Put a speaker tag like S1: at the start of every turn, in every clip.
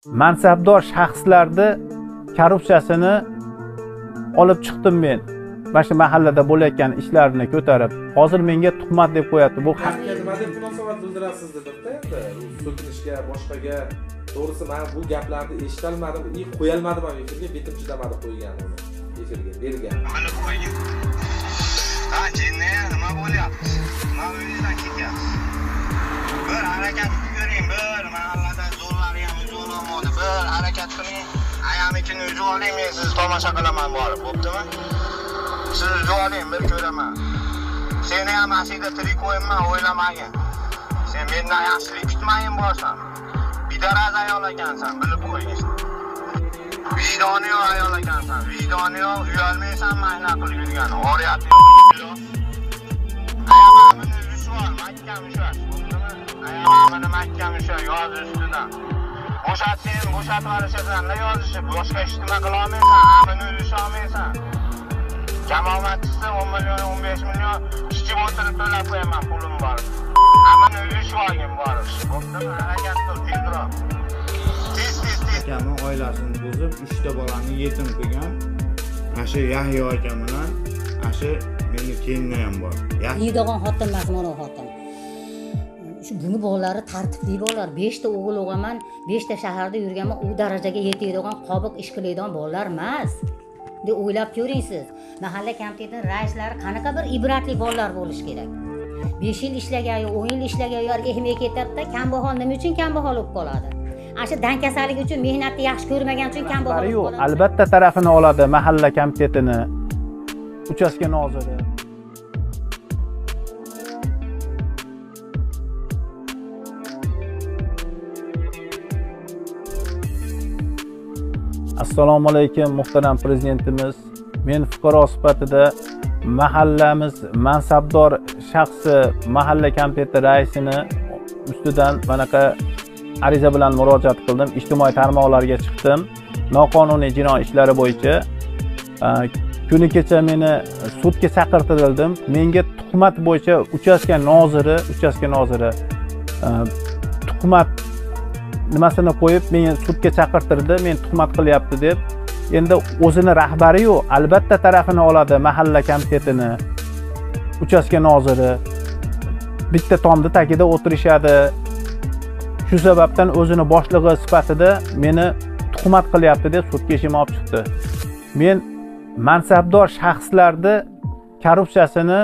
S1: mansabdor shaxslarni korrupsiyasini olib chiqdim men. Mana shu mahallada bo'layotgan ishlarni ko'tarib, hozir menga tuhmat deb qo'yapti. Bu
S2: haqga nima deb munosabat bildirasiz dedimda endi. So'kinishga, boshqaga to'g'risi men bu gaplarni eshitolmadim, qo'yolmadim ham efirga, betim chidamadi qo'ygan uni. Efirga bergan.
S3: Mana qo'ygan. Ha, jinni nima bo'lyapti? Nima o'ylaysan ketyapsiz? Bir harakat qiling, bir mahallada zo'rlar ham zo'rlamadi. Bir harakat qiling. Ayamikini o'zi oling, men sizni tomosha qilaman borib, bo'ptimi? Siz o'zi oling, bir ko'raman. Seni ham asida tirik qo'yman, o'ylamagin. Sen mendan yaxshilik kutmayin borsan. Bidaraz ayol ekansan, bilib qo'ying. Vijdoni yo'q ayol ekansan, vijdoni yo'q, uyalmaysan mayna qilib yurgan. Oriyati yo'q. Ayamamini ushvor, mahkam ushvor, bo'ptimi? Ayamamini mahkam ushvor, yoz ustidan. Bo'shatsin, bo'shatib olishasan, ne yozishi, boshqa ish nima qila olmaysan, amini urisha olmaysan. Jamoatchisi 10 million, 15 million ishchi o'tirib to'lab qo'yaman, pulim bor. Amini urishib olgin borib, bo'ptimi? Harakat qil, tezroq. Tez.
S4: Akamning oilasini buzib, 3 ta bolani yetim qilgan. Asha Yahyo akam bilan, asha meni kelinlar ham bor.
S5: Yeydigan xotin emas, mana xotin. Buni bolalari tartibli bolalar, 5 ta o'g'il o'g'aman, 5 ta shaharda yurganman, u darajaga yetadigan, qobiq ish qiladigan bolalar emas. deb o'ylab ko'ring siz. Mahalla komitetining raislari qanaqa bir ibratli bolalar bo'lish kerak. 5 yil ishlagan, 10 yil ishlagan ularga ehmiy ketadi-da, kambag'al nima uchun kambag'al bo'lib qoladi? Asha dan kasalligi uchun, mehnatni yaxshi ko'rmagan uchun kambag'al bo'lib qoladi.
S1: Albatta tarafini oladi mahalla komitetini, uchastka noziri. Assalomu alaykum muhtaram prezidentimiz. Men fuqaro sifatida mahallamiz mansabdor shaxsi mahalla komiteti raisini ustidan bunaqa ariza bilan murojaat qildim. Ijtimoiy tarmoqlarga chiqdim. Noqonuniy jinoiy ishlari bo'yicha kuni kecha meni sudga chaqirtirildim. Menga tuhmat bo'yicha uchastka noziri tuhmat nimasini qo'yib meni sudga chaqirtirdi, men tuhmat qilyapti deb. Endi o'zini rahbari-yu, albatta tarafini oladi mahalla komitetini. Uchastka noziri bitta tomda tagida o'tirishadi. Shu sababdan o'zini boshlig'i sifatida meni tuhmat qilyapti deb sudga ishimni olib chiqdi. Men mansabdor shaxslarni korrupsiyasini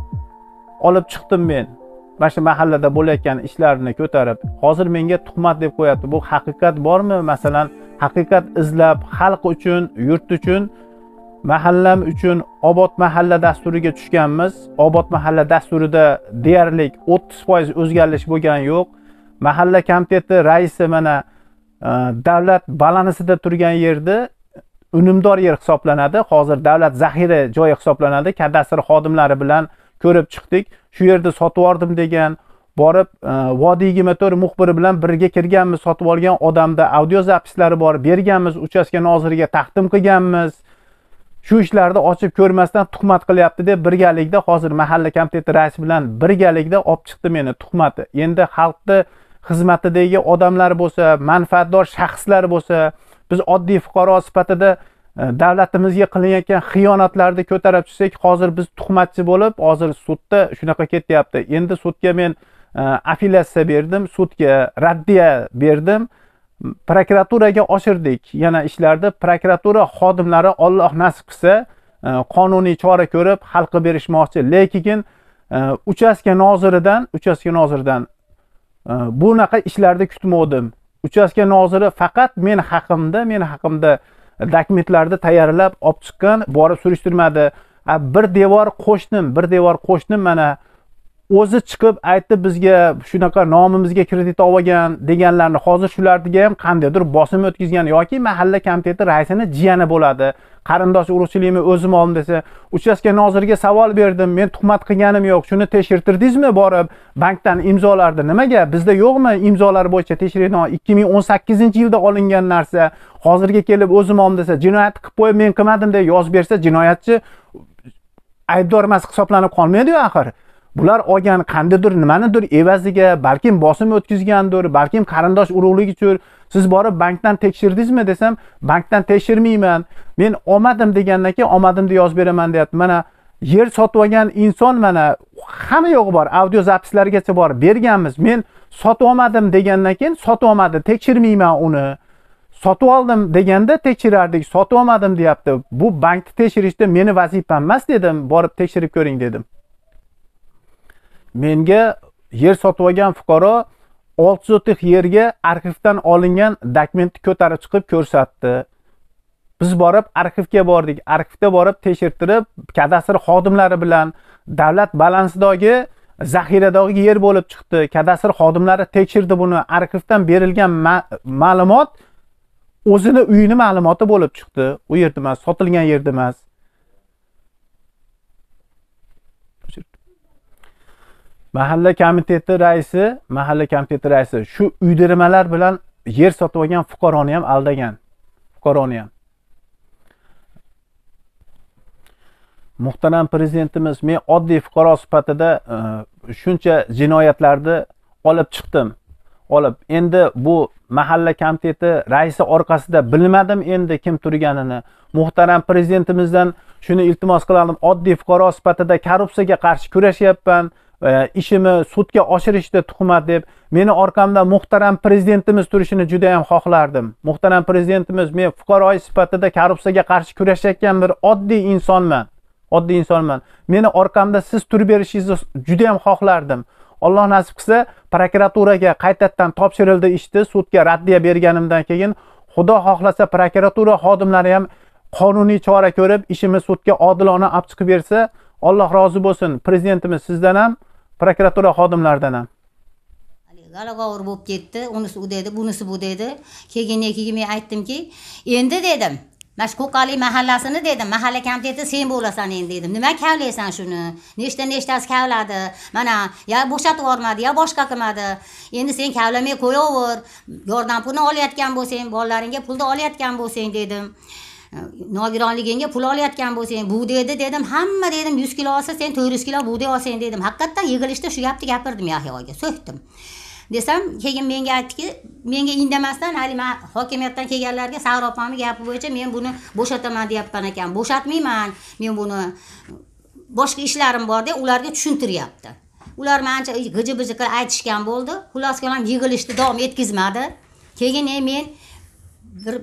S1: olib chiqdim men. Mana shu mahallada bo'layotgan ishlarni ko'tarib, hozir menga tuhmat deb qo'yapti. Bu haqiqat bormi? Masalan, haqiqat izlab xalq uchun, yurt uchun, mahallam uchun obod mahalla dasturiga tushganmiz. Obod mahalla dasturida deyarli 30% o'zgarish bo'lgan yo'q. Mahalla komiteti raisi mana davlat balansida turgan yerda unumdor yer hisoblanadi. Hozir davlat zaxira joyi hisoblanadi. Kadastr xodimlari bilan ko'rib chiqdik. Shu yerda sotib oldim degan, borib Vodiy 24 muxbiri bilan birga kirganmiz, sotib olgan odamda audio zapislari bor, berganmiz, uchastka noziriga taqdim qilganmiz. Shu ishlarni ochib ko'rmasdan tuhmat qilyapti deb birgalikda hozir mahalla komiteti raisi bilan birgalikda olib chiqdi meni tuhmatni. Endi xalqni xizmatidagi odamlar bo'lsa, manfaatdor shaxslar bo'lsa, biz oddiy fuqaro sifatida davlatimizga qilinayotgan xiyonatlarni ko'tarib chiqsak, hozir biz tuhmatchi bo'lib, hozir sudda shunaqa ketyapti. Endi sudga men apellyatsiya berdim, sudga raddiya berdim. Prokuraturaga oshirdik. Yana ishlarda prokuratura xodimlari Alloh nasib qilsa qonuniy chora ko'rib xalqqa berishmoqchi. Lekin uchastka noziridan bunaqa ishlarni kutmodim. Uchastka noziri faqat men haqimda dokumentlarni tayyorlab olib chiqqan, borib surishtirmadi. Bir devor qo'shnim mana o'zi chiqib aytdi bizga shunaqa nomimizga kredit olgan deganlarni, hozir shularga ham qandaydir bosim o'tkazgan yoki mahalla komiteti raisini jiyani bo'ladi. Qarindosh urug'chilikni o'zim oldim desa, uchastka noziriga savol berdim. Men tuhmat qilganim yo'q. Shuni tekshirtirdingizmi borib bankdan imzolardi? Nimaga? Bizda yo'qmi imzolar bo'yicha tekshiradigan 2018-yilda olingan narsa hozirga kelib o'zim oldim desa, jinoyat qilib qo'yib men qilmadim deb yozib bersa, jinoyatchi aybdor emas hisoblanib qolmaydi-ku axir. bular olgan qandaydir nimanidir evaziga, balkim bosim o'tkazgandir, balkim qarindosh urug'lik uchun siz borib bankdan tekshirdingizmi desam, bankdan tekshirmayman. Men olmadim degandan keyin olmadimni yozib beraman deyapti. Mana yer sotib olgan inson mana hamma yo'g'i bor, audio zapislargacha bor, berganmiz. Men sotib olmadim degandan keyin sotib olmadi, tekshirmayman uni. Sotib oldim deganda tekshirardik, sotib olmadim deyapti. Bu bankni tekshirishda meni vazifam emas dedim, borib tekshirib ko'ring dedim. Menga yer sotib olgan fuqaro 6 sotix yerga arxivdan olingan dokumentni ko'tarib chiqib ko'rsatdi. Biz borib arxivga bordik. Arxivda borib tekshirtirib, kadastr xodimlari bilan davlat balansidagi zaxiradagi yer bo'lib chiqdi. Kadastr xodimlari tekshirdi buni. Arxivdan berilgan ma'lumot o'zini uyini ma'lumoti bo'lib chiqdi. U yerda emas, sotilgan yerda emas. Mahalla komiteti raisi shu uydirmalar bilan yer sotib olgan fuqaroni ham aldagan. Fuqaroni ham. Muhtaram prezidentimiz, men oddiy fuqaro sifatida shuncha jinoyatlarni olib chiqdim. Endi bu mahalla komiteti raisi orqasida bilmadim endi kim turganini. Muhtaram prezidentimizdan shuni iltimos qiladim. Oddiy fuqaro sifatida korrupsiyaga qarshi kurashyapman. Ishimni sudga oshirishda tuhmat deb meni orqamda muhtaram prezidentimiz turishini juda ham xohlardim. Muhtaram prezidentimiz, men fuqaro sifatida korrupsiyaga qarshi kurashayotgan bir oddiy insonman. Meni orqamda siz turib berishingizni juda ham xohlardim. Alloh nasib qilsa, prokuraturaga qaytadan topshirildi ishni, sudga raddiya berganimdan keyin Xudo xohlasa prokuratura xodimlari ham qonuniy chora ko'rib, ishimiz sudga odilona olib chiqib bersa, Alloh rozi bo'lsin. Prezidentimiz sizdan ham, prokuratura xodimlaridan ham.
S5: G'alag'ovur bo'lib ketdi, unisi u dedi, bunisi bu dedi. Keyin men aytdimki, endi dedim, mana shu Qo'qali mahallasini dedim, mahalla komiteti sen bo'lasan endi dedim. Nima kavlaysan shuni? Nechtasi kavladi? Mana ya bo'shatib yubormadi, ya boshqa qilmadi. Endi sen kavlamay qo'yaver. Yordam pulini olayotgan bo'lsang, bolalaringga pulni olayotgan bo'lsang dedim. Nogironligingga pul olayotgan bo'lsang, bu dedim, hamma dedim 100 kilo olsa sen 400 kilo buğday olsang dedim. Haqiqatdan yig'ilishda shu gapni gapirdim Yahyoga, so'kdim. Desam, keyin menga aytdiki, menga indamasdan hali men hokimiyatdan kelganlarga Sahro opamning gapi bo'yicha men buni bo'shataman deyapman ekan. Bo'shatmayman. Men buni boshqa ishlarim bor deb ularga tushuntiryapti. Ular mencha g'iji-biji qilib aytishgan bo'ldi. Xulos kalam yig'ilishni davom etkazmadi. Keyin men bir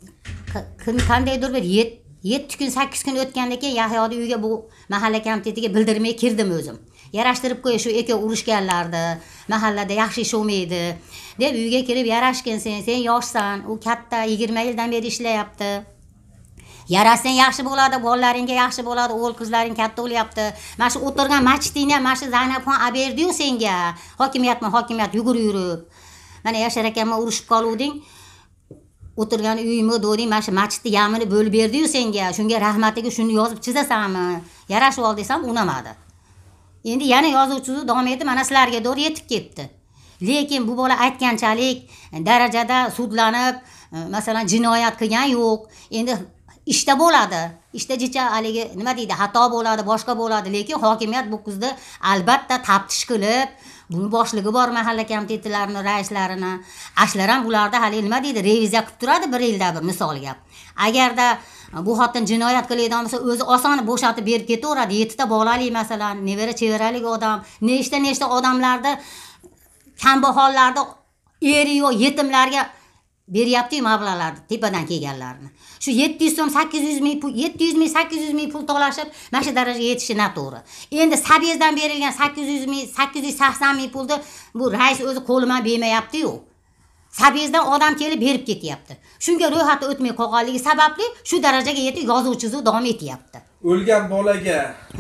S5: qandaydir bir 7 kun 8 kun o'tgandan keyin Yahyoning uyiga bu mahalla komitetiga bildirmay kirdim o'zim. Yarashtirib qo'y shu aka urushganlardi, mahallada yaxshi ish olmaydi deb uyga kirib yarashgin sen yoshsan, u katta 20 yildan beri ishlayapti. Yarashsang yaxshi bo'ladi, bolalaringga yaxshi bo'ladi, o'g'il qizlaring katta bo'lyapti. Mana shu o'tirgan masjidingni mana shu Zaynabxon olib berdi-yu senga. Hokimiyat yurib. Mana Yashar akamga urushib qoluvding. O'tirgan uyimni do'ring, mana shu masjidni yamini bo'lib berdi-yu senga. Shunga rahmatiga shuni yozib chizasanmi? Yarashib ol desam, unamadi. Endi yana yozuvchi davom etib, mana sizlarga doğru yetib ketdi. Lekin bu bola aytganchalik darajada sudlanib, masalan, jinoyat qilgan yo'q. Endi ishda bo'ladi. Ishda jicha haligi nima deydi, xato bo'ladi, boshqa bo'ladi, lekin hokimiyat bu qizni albatta taftish qilib, buni boshlig'i bor mahalla komitetlarini, raislarini, ashlar ham bularda hali nima deydi, reviziya qilib turadi bir yilda bir misol gap. Agarda bu xotin jinoyat qiladigan bo'lsa, o'zi oson bo'shatib berib ketaveradi. 7 ta bolali masalan, nevara chevaralik odam, nechta odamlarda kambag'allarda eri yo'q yetimlarga beryapti mablag'larni tepadan kelganlarni. Shu 700 so'm 800 ming pul, 700 ming 800 ming pul to'lashib, mana shu darajaga yetishi noto'g'ri. Endi Sabiyazdan berilgan 800 ming 880 ming pulni bu rais o'zi qo'liman bermayapti-yu. Sabiyazdan odam kelib berib ketyapti. Shunga ro'yxatda o'tmay qolganligi sababli shu darajaga yetib yozuvchisi davom etyapti.
S2: O'lgan bolaga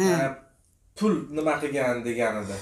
S2: pul nima qilgan deganida.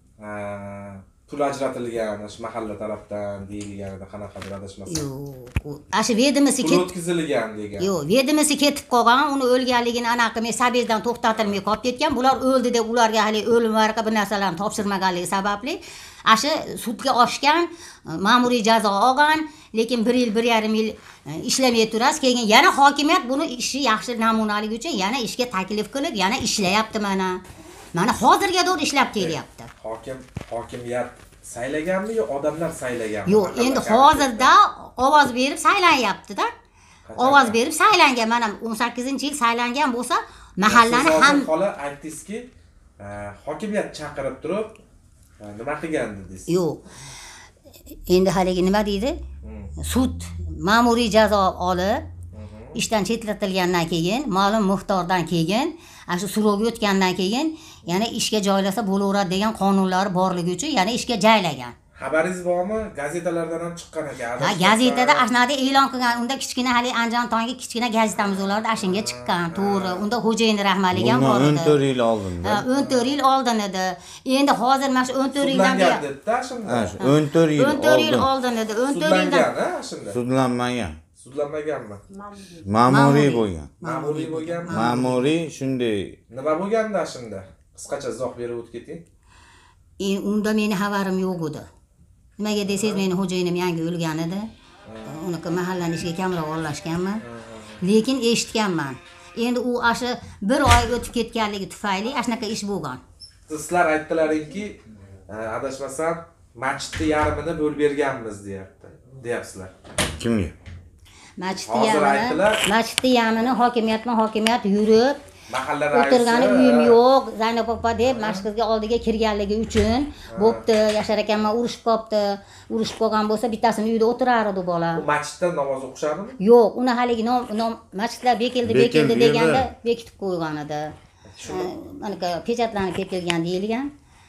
S2: Pul ajratilgan shu mahalla tarafdan deyilganida qanaqadir adashmasam.
S5: Yo'q, ashi vedimisi
S2: pul o'tkazilgan degan.
S5: Yo'q, vedimisi ketib qolgan, uni o'lganligini anaqa men Sabiyazdan to'xtatilmay qolib ketgan. Bular o'ldi deb ularga hali o'lim varaqi bir narsalarni topshirmaganligi sababli ashi sudga oshgan, ma'muriy jazo olgan, lekin 1 yil 1,5 yil ishlamay turasiz. Keyin yana hokimiyat buni ishi yaxshi namunaligi uchun yana ishga taklif qilib, yana ishlayapti mana. Mana hozirga to'g'ri ishlab kelyapti.
S2: Hokimiyat saylaganmi yo odamlar saylaganmi?
S5: Yo'q, endi hozirda ovoz berib saylanyapti-da. Ovoz berib saylangan. Mana 18-yil saylangan bo'lsa, mahallani ham
S2: Xola aytdingizki, hokimiyat chaqirib turib nima qilgan dedingiz?
S5: yo'q. Endi haligi nima deydi? Sud ma'muriy jazo olib, ishdan chetlatilgandan keyin, ma'lum miqdordan keyin, shu so'rovga o'tgandan keyin yana ishga joylasa bo'laveradi degan qonunlar borligi uchun yana ishga joylagan.
S2: Xabaringiz bormi? Gazetalardan ham chiqqan ekan.
S5: Ha, gazetada ashnada e'lon qilgan. Unda kichkina hali Andijon tongi kichkina gazetamiz bo'lardi, ashunga chiqqan. To'g'ri. Unda Xo'jayin rahbarlik ham bor edi.
S4: 14 yil oldin.
S5: Ha, 14 yil oldin edi. Endi hozir mana shu 14 yildan beri
S2: debdi shunda.
S4: 14 yil
S5: 14 yil oldin edi. 14 yildan
S2: shunda.
S4: Sudlanmagan.
S2: Sudlanmaganmi?
S4: Ma'muriy bo'lgan.
S2: Ma'muriy bo'lganmi?
S4: Ma'muriy shunday.
S2: Nima bo'lganda shunda? Qisqacha izoh berib o'tib keting.
S5: Unda meni xabarim yo'q edi. Nimaga desangiz, meni xo'jayinim yangi o'lgan edi. Unaqa mahallani ishiga kamroq aralashganman. Lekin eshitganman. Endi u asha bir oy o'tib ketganligi tufayli ashunaqa ish bo'lgan.
S2: Sizlar aytdilaringki, adashmasam, masjidni yarmini bo'lib berganmiz deyapsizlar.
S4: Kimga?
S5: Masjidni yarmini hokimiyat yurib
S2: mahalla raisi
S5: o'tirgani uyim yo'q, Zaynab opa deb masjidga oldiga kirganligi uchun bo'pti, Yashar akamman urushib qopti. Urushib qolgan bo'lsa, bittasini uyda o'tirar edi bola.
S2: U masjidda namoz o'qishadimi?
S5: Yo'q, uni haligi masjidlar bekildi deganda bekitib qo'ygan edi. Mana pechatlanib ketilgan deyilgan.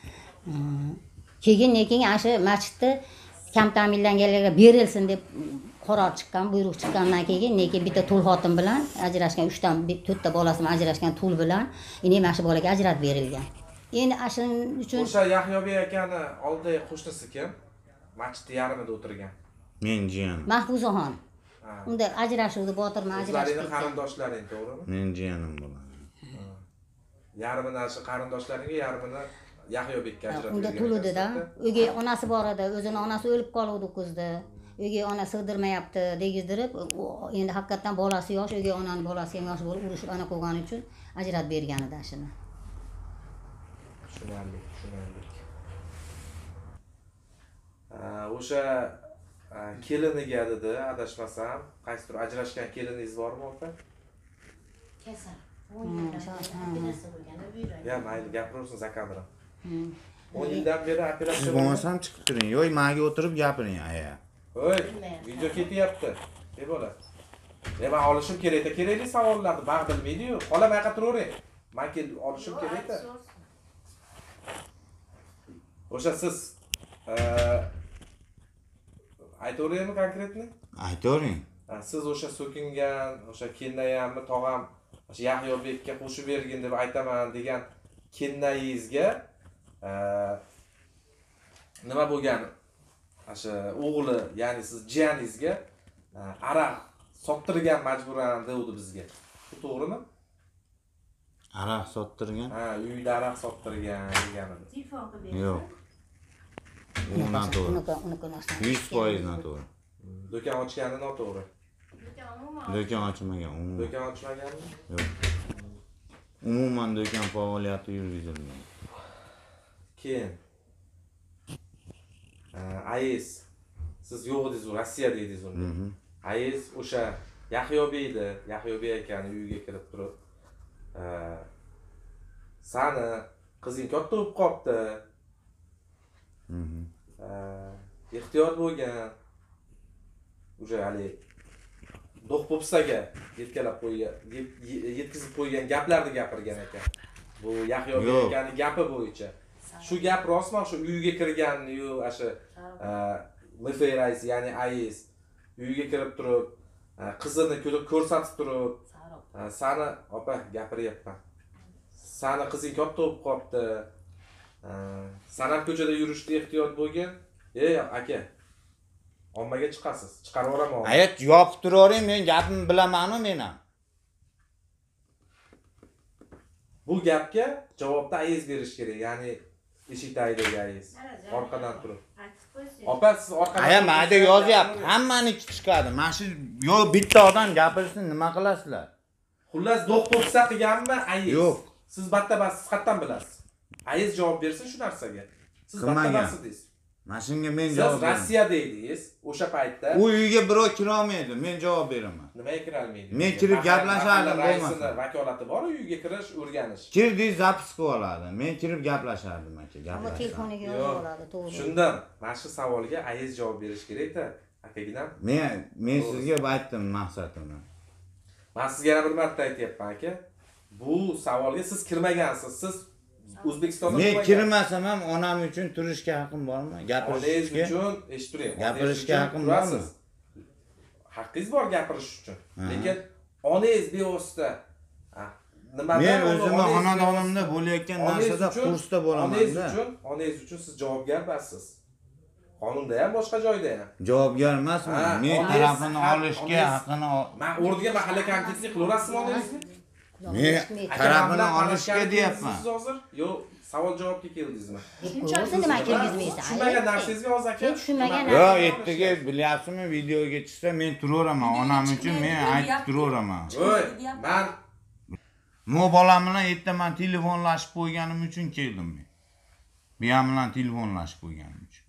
S5: Keyin shu masjidni kam ta'minlanganlarga berilsin deb qaror chiqqan, buyruq chiqqandan keyin bitta tul xotin bilan ajrashgan 3 dan 4 ta bolasini ajrashgan tul bilan mana shu bolaga ajratib berilgan. Endi shuning uchun
S2: o'sha Yahyobek akani oldidagi qo'shnisi kim? Masjidni yarmida o'tirgan.
S4: Men jiyanim.
S5: Mahfuzaxon. Unda ajrashuvdi, Botirman ajrashdi.
S2: Sizlarning qarindoshlaring, to'g'rimi?
S4: Men jiyanim bo'ladi.
S2: Yarmini shu qarindoshlaringga, yarmini Yahyobekka ajratib
S5: Unda
S2: bergan.
S5: tuludi-da. O'gay onasi bor edi, o'zini onasi o'lib qoluvdi kuzda. O'gay ona sig'dirmayapti degizdirib, endi haqiqatan bolasi yosh, o'gay onaning bolasi ham yosh bo'lib urushib ana qo'ygani uchun ajratib bergan edi shuni.
S2: Tushunarli. O'sha keliniga dedi, adashmasam, qaysidir ajrashgan keliningiz bormi opa?
S6: Kasal.
S2: Ya mayli, gapiraversiz akamiram. 10 yildan beri operatsiya.
S4: Siz bo'lmasam chiqib turing. Yo'q, menga o'tirib gapiring, aya.
S2: Voy, video ketyapti. Deb bo'ladi. Men olishim kerak-da, kerakli savollarni bag' bilmaydi-yu. Xola maqa turavering. Men olishim kerak-da. O'sha siz aytaveraymi konkretni?
S4: Aytavering.
S2: Siz o'sha so'kingan, o'sha kennayammi, tog'am, o'sha Yahyobekka qo'shib bergin deb aytaman degan kennayingizga nima bo'lgan? O'sha o'g'li, ya'ni siz jiyaningizga aroq sottirgan majburan dedi bizga. Bu to'g'rimi?
S4: Aroq sottirgan?
S2: Ha, uyda aroq sottirgan deganidi.
S4: Yo'q. Undan to'g'ri. 100% noto'g'ri.
S2: Do'kon ochgani noto'g'ri.
S4: Do'kon ochmagan.
S2: Do'kon ochmaganmi?
S4: Yo'q. Umuman do'kon faoliyati yurgizilgan.
S2: Keyin AES siz yo'q edingiz, Rossiyada edingiz unda. AES o'sha Yahyobek akani uyiga kirib turib, "Sani qizing katta bo'lib qopti. Ehtiyot bo'lgan." O'sha hali do'q-po'pisaga yetkazib qo'ygan gaplarni gapirgan ekan. Bu Yahyobek akaning gapi bo'yicha. Shu gap rostmi? Shu uyiga kirganni-yu, o'sha MFA raisi, ya'ni AES uyiga kirib turib, qizini ko'rsatib turib, "Sani opa gapiryapman. Sani qizing katta bo'lib qopti. San ham ko'chada yurishda ehtiyot bo'lgin. Ey aka, ommaga chiqasiz. Chiqarib yuboraman."
S4: Ayt, yopib turavering, men gapimni bilamanmi men ham?
S2: Bu gapga javobda AES berish kerak, ya'ni eshik tagidagi AES. Orqadan turib. Opa, siz orqadan.
S4: Aya, mayda yozyapti. Hammaniki chiqadi. Mana shu yo bitta odam gapirishni nima qilasizlar?
S2: Xullas do'q-po'pisa qilganmi AES?
S4: Yo'q.
S2: Siz batta-bas qayerdan bilasiz? Ayiz javob bersin shu narsaga. Siz
S4: Qilmagan.
S2: battabasiz.
S4: Mana shunga men
S2: Siz
S4: javob beraman.
S2: Rossiyada edingiz o'sha paytda.
S4: U uyga birov kira olmaydi, men javob beraman.
S2: Nimaga kira olmaydi?
S4: Men kirib gaplashardim
S2: bo'lmasa.
S4: bo'lmasa.
S2: Vakolati bor uyga kirish, o'rganish.
S4: Kirdik, zapis qilib oladi. Men kirib gaplashardim aka,
S5: Ammo
S4: gaplashardim.
S5: telefoniga yozib oladi, to'g'ri.
S2: Shundan mana shu savolga ayiz javob berish kerak-da, akaginam.
S4: Men sizga aytdim maqsadimni.
S2: Men sizga yana bir marta aytyapman aka. Bu savolga siz kirmagansiz. Siz O'zbekistonda
S4: Men kirmasam ham onam uchun turishga haqqim bormi?
S2: Onayiz
S4: Gapirishga.
S2: uchun eshituring.
S4: Gapirishga haqqim bormi?
S2: Haqqingiz bor gapirish uchun. Lekin onayiz bevosita nimadan
S4: Men o'zimni xonadonimda bo'layotgan narsada kursda bo'laman-da.
S2: Onayiz uchun siz javobgar emassiz. Qonunda ham boshqa joyda ham.
S4: Javobgar emasman. Men tarafini olishga haqqini
S2: Men o'rniga mahalla komitetini qilaverasizmi onayizni?
S4: Men tarafini olishga deyapman.
S2: Siz hozir yo'q savol javobga keldingizmi?
S5: O'zi nima kirgizmaysan?
S2: Tushunmagan narsangizga hozir aka.
S5: Tushunmagan
S4: Yo'q, ertaga bilyapsizmi, videoga chiqsa men turaveraman. Onam uchun men aytib turaveraman.
S2: Voy, men
S4: Mo bolam bilan ertaman telefonlashib qo'yganim uchun keldim men. Buyam bilan telefonlashib qo'yganim uchun.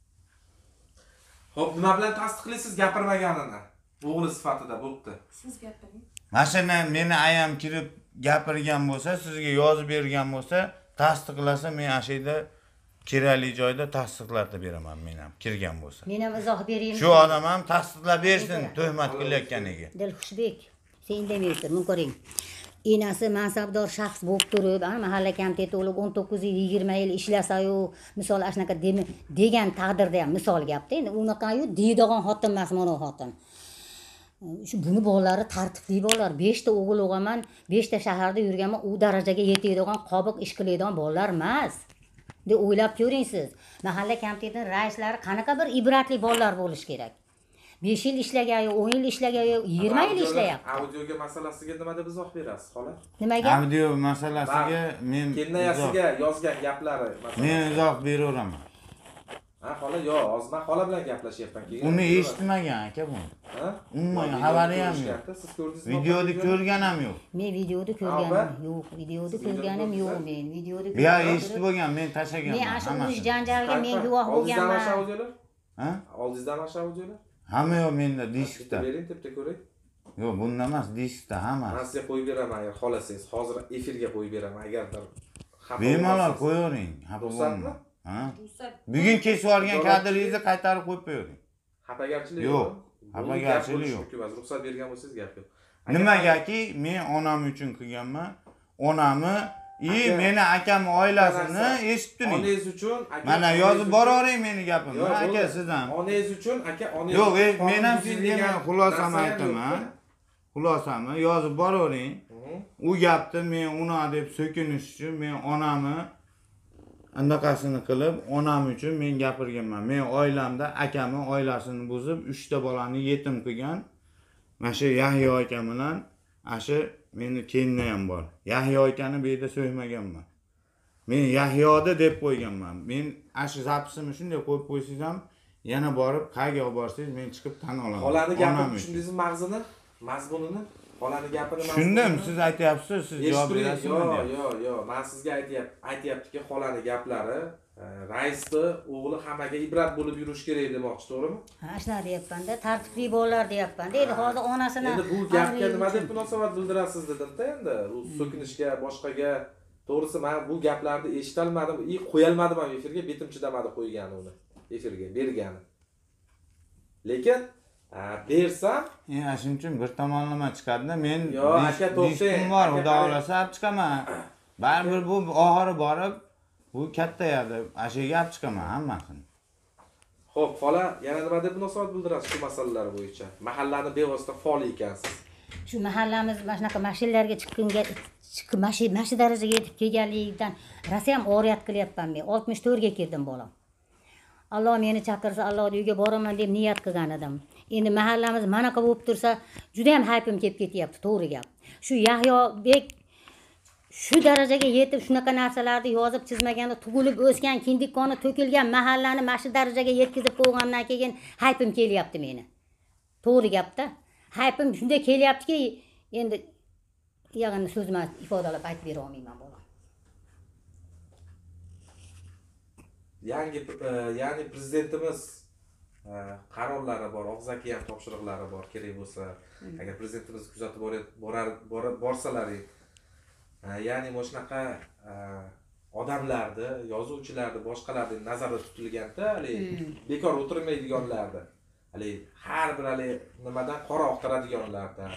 S2: Xo'p, nima bilan tasdiqlaysiz gapirmaganini? O'g'li sifatida bo'pti.
S6: Siz gapiring.
S4: Masalan, meni ayam kirib gapirgan bo'lsa, sizga yozib bergan bo'lsa, tasdiqlasa men ana shu yerda kerakli joyda tasdiqlatib beraman men ham kirgan bo'lsa.
S5: Men ham izoh beraymi?
S4: Shu odam ham tasdiqlab bersin tuhmat qilayotganiga.
S5: Dilxushbek, sen indamaysan, men ko'ring. Enasi mansabdor shaxs bo'lib turib, mahalla komiteti bo'lib 19 yil, 20 yil ishlasa-yu, misol shunaqa degan taqdirda ham misol gapda. Endi unaqayu deydigan xotin emas mana xotin. Shu buni bolalari tartibli bolalar. 5 ta o'g'il o'g'aman, 5 ta shaharda yurganman, u darajaga yetadigan, qobiq ish qiladigan bolalar emas. deb o'ylab ko'ring siz. Mahalla komitetining raislari qanaqa bir ibratli bolalar bo'lish kerak. 5 yil ishlagan, 10 yil ishlagan, 20 yil ishlayapti.
S2: Audioga masalasiga nima deb izoh berasiz, xola?
S5: Nimaga?
S4: Audio masalasiga men
S2: kelnayasiga yozgan gaplari masalan.
S4: Men izoh beraveraman.
S2: Ha, xola, yo'q, hozir men xola bilan gaplashyapman keyin.
S4: Uni eshitmagan aka bu.
S2: Ha?
S4: Umuman xabari ham yo'q.
S2: Siz ko'rdingizmi?
S4: Videoni ko'rgan ham yo'q.
S5: Men videoda ko'rganim yo'q, videoda ko'rganim yo'q men. Videoda
S4: Bu yer eshitib bo'lgan, men tashlaganman.
S5: Men ashu urush janjalga men guvoh bo'lganman.
S2: Ha? Oldingizdan o'sha audiolar?
S4: Hamma yo'q menda diskda.
S2: Bering, debda ko'ray.
S4: Yo'q, bunda emas, diskda hammasi.
S2: Men sizga qo'yib beraman agar xolasangiz. Hozir efirga qo'yib beraman agarda xafa
S4: Bemalol qo'yavering. Xafa bo'lma. Ha? Bugun kesib olgan kadringizni qaytarib qo'yib qo'yavering.
S2: Xafagarchilik
S4: yo'q. Xafagarchilik yo'q.
S2: Ruxsat bergan bo'lsangiz gap yo'q.
S4: Nimagaki men onam uchun qilganman. Onamni meni akam oilasini eshitdingiz.
S2: Onangiz uchun aka.
S4: Mana yozib boravering meni gapimni. Aka siz ham.
S2: Onangiz uchun aka, onangiz.
S4: Yo'q, men ham sizga xulosam aytaman. Xulosamni yozib boravering. U gapni men uni deb so'kinish uchun men onamni anaqasini qilib, onam uchun men gapirganman. Men oilamda akamni oilasini buzib, 3 ta bolani yetim qilgan. Mana shu Yahyo akam bilan ashu meni kelinam ham bor. Yahyo akani bu yerda so'ymaganman. Men Yahyoni deb qo'yganman. Men ashu zapisini shunday qo'yib qo'ysangiz ham yana borib qayga olib borsangiz men chiqib tan olaman.
S2: Xolani gapini tushundingizmi mag'zini? Mazmunini? Xolani gapini mazmunini.
S4: Tushundim, siz aytyapsiz, siz javob berasizmi?
S2: Yo'q, men sizga aytyaptiki, xolani gaplari raisni o'g'li hammaga ibrat bo'lib yurish kerak demoqchi, to'g'rimi?
S5: Ha, shunaqa deyapman-da, tartibli bolalar deyapman. Deydi, hozir onasini.
S2: Endi bu gapga nima deb munosabat bildirasiz dedim-da endi. U so'kinishga, boshqaga to'g'risi men bu gaplarni eshitolmadim, qo'yolmadim ham efirga, betim chidamadi qo'ygani uni efirga bergani. Lekin bersam,
S4: shuning uchun bir tomonlama chiqadi-da. Men
S2: aka to'xtang,
S4: bor, xudo xolasa olib chiqaman. Baribir bu oxiri borib bu katta yerda ashaga olib chiqaman hammasini.
S2: Xo'p, xola, yana nima deb munosabat bildirasiz shu masalalar bo'yicha? Mahallani bevosita faol ekansiz.
S5: Shu mahallamiz mana shunaqa mashinalarga mashi darajaga yetib kelganligidan rosa ham oriyat qilyapman men. 64 ga kirdim bolam. Alloh meni chaqirsa, Alloh uyiga boraman deb niyat qilgan edim. Endi mahallamiz manaqa bo'lib tursa, juda ham haypim kelib ketyapti, to'g'ri gap. Shu Yahyobek shu darajaga yetib shunaqa narsalarni yozib chizmaganda tug'ilib o'sgan, kindik qoni to'kilgan mahallani mana shu darajaga yetkazib qo'ygandan keyin haypim kelyapti meni. To'g'ri gapda. Haypim shunday kelyaptiki, endi yag'ini so'zmas ifodalab aytib bera olmayman bolam.
S2: ya'ni prezidentimiz qarorlari bor, og'zaki ham topshiriqlari bor, kerak bo'lsa, agar prezidentimiz kuzatib borsalaring, ya'ni mana shunaqa odamlarni, yozuvchilarni, boshqalarni nazarda tutilganda, hali bekor o'tirmaydiganlarni, hali har bir hali nimadan qora oqtiradiganlardan,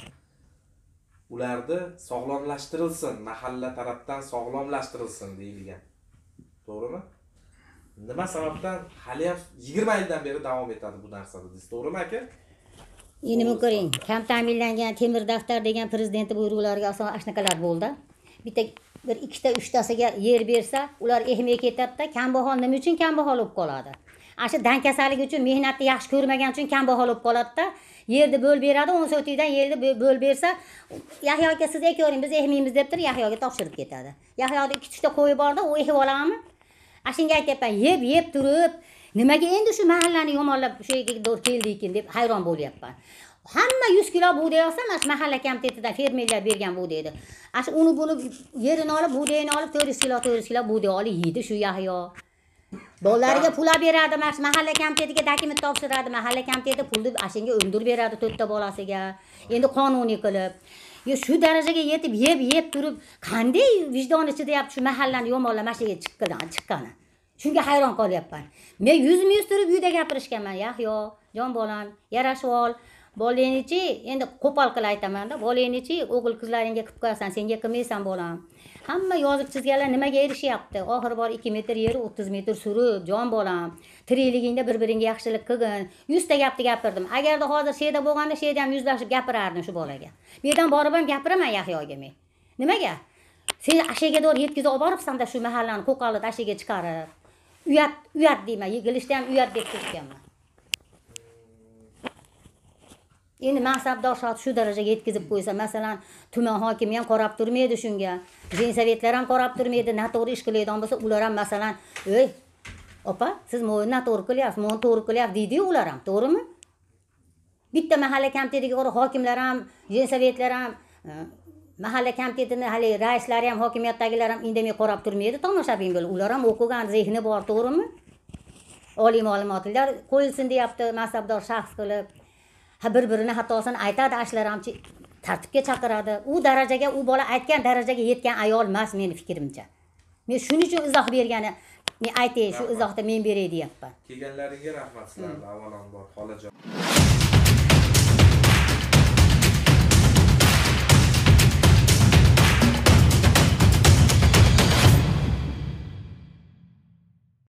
S2: ularni sog'lomlashtirilsin, mahalla tarafdan sog'lomlashtirilsin deyilgan. To'g'rimi? Nima sababdan hali ham 20 yildan beri davom etadi bu narsa dedingiz, to'g'rimi aka?
S5: Endi bu ko'ring, kam ta'minlangan temir daftar degan prezident buyruqlariga asosan ashnaqalar bo'ldi. Bitta bir ikkita uchtasiga yer bersa, ular ehmay ketadi-da, kambag'al nima uchun kambag'al bo'lib qoladi? Ana shu dankasaligi uchun, mehnatni yaxshi ko'rmagan uchun kambag'al bo'lib qoladi-da. Yerni bo'lib beradi, 10 sotikdan yerni bo'lib bersa, Yahyo aka siz ekavering, biz ehmaymiz deb turib Yahyoga topshirib ketadi. Yahyoda 2-3ta qo'yi borda, u ekib oladimi? Ashunga aytyapman, yeb turib, nimaga endi shu mahallani yomonlab shu yerga doğru keldi ekan deb hayron bo'lyapman. Hamma 100 kilo bug'doy olsa, mana shu mahalla komitetidan fermerlar bergan bug'doydi. Shu uni buni yerini olib, bug'doyini olib 400 kilo bug'doy olib yeydi shu Yahyo. Bolalariga pul beradi, mana shu mahalla komitetiga dokument topshiradi, mahalla komiteti pulni ashinga undirib beradi 4 ta bolasiga. Endi qonuniy qilib. Shu darajaga yetib yeb turib, qanday vijdoni chidayapti shu mahallani yomonlamashiga chiqqani. Shunga hayron qolyapman. Men yuzma-yuz turib uyda gapirishganman, Yahyo, jon bolam, yarashib ol. Bolangni-chi, endi qo'pol qilib aytaman-da, bolangni-chi, o'g'il qizlaringga qilib qo'yasan, senga qilmaysan bolam. Hamma yozib chizganlar nimaga erishyapti? Oxiri bor 2 metr yer, 30 metr surib, jon bolam, tirikligingda bir-biringga yaxshilik qilgin. 100 ta gapni gapirdim. Agarda hozir sheda bo'lganda, sheda ham yuzlashib gapirardim shu bolaga. Bu yerdan borib ham gapiraman Yahyoga men. Nimaga? Sen ashaga doğru yetkazib olib boribsan-da shu mahallani qo'qolni ashaga chiqarib. Uyat deyman, yig'ilishda ham uyat deb turganman. Endi mansabdor shot shu darajaga yetkazib qo'ysa, masalan, tuman hokimi ham qarab turmaydi shunga. Jensovetlar ham qarab turmaydi, noto'g'ri ish qilayotgan bo'lsa, ular ham masalan, "Ey, opa, siz mo'ni noto'g'ri qilyapsiz, mo'ni to'g'ri qilyapsiz" deydi-yu ular ham, to'g'rimi? Bitta mahalla komitetiga o'ra hokimlar ham, jensovetlar ham, mahalla komitetining hali raislari ham, hokimiyatdagilar ham indamay qarab turmaydi, tomoshabin bo'lib. Ular ham o'qigan, zehni bor, to'g'rimi? Oliy ma'lumotlilar qo'yilsin deyapti, mansabdor shaxs qilib. Bir-birini xatosini aytadi, ashlar ham tartibga chaqiradi. U darajaga, u bola aytgan darajaga yetgan ayol emas meni fikrimcha. Men shuning uchun izoh bergani, men aytay, shu izohda men beray deyapman.
S2: Kelganlaringga rahmat sizlarga avvalambor, xolajon.